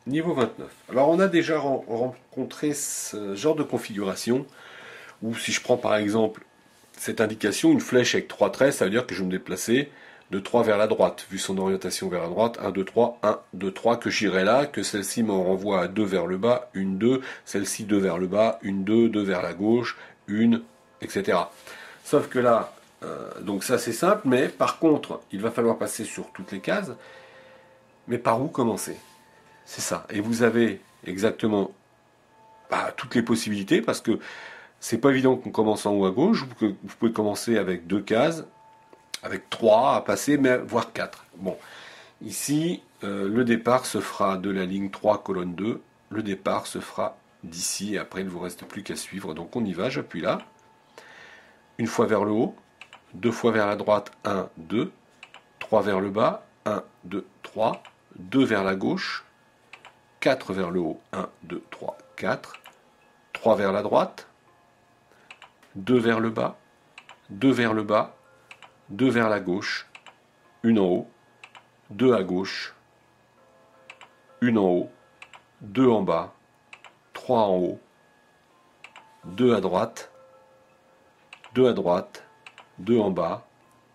Niveau 29. Alors on a déjà rencontré ce genre de configuration où si je prends par exemple cette indication, une flèche avec 3 traits, ça veut dire que je vais me déplacer de 3 vers la droite, vu son orientation vers la droite, 1, 2, 3, 1, 2, 3, que j'irai là, que celle-ci me renvoie à 2 vers le bas, une 2, celle-ci 2 vers le bas, une 2, 2 vers la gauche, une, etc. Sauf que là, donc ça c'est simple, mais par contre, il va falloir passer sur toutes les cases, mais par où commencer? C'est ça. Et vous avez exactement toutes les possibilités, parce que c'est pas évident qu'on commence en haut à gauche, vous pouvez commencer avec 2 cases, avec 3 à passer, mais voire 4. Bon, ici, le départ se fera de la ligne 3, colonne 2. Le départ se fera d'ici, et après il ne vous reste plus qu'à suivre. Donc on y va, j'appuie là. Une fois vers le haut, 2 fois vers la droite, 1, 2. 3 vers le bas, 1, 2, 3. 2 vers la gauche, 4 vers le haut, 1, 2, 3, 4. 3 vers la droite, 2 vers le bas, 2 vers le bas, 2 vers la gauche, une en haut, 2 à gauche, une en haut, 2 en bas, 3 en haut, 2 à droite, 2 à droite, 2 en bas,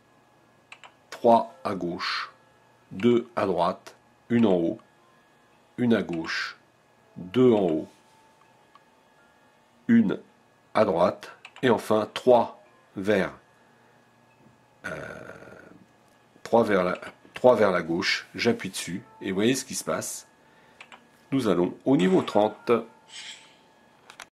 3 à gauche, 2 à droite, une en haut, une à gauche, 2 en haut, une à droite, et enfin 3 vers la, 3 vers la gauche, j'appuie dessus, et vous voyez ce qui se passe. Nous allons au niveau 30.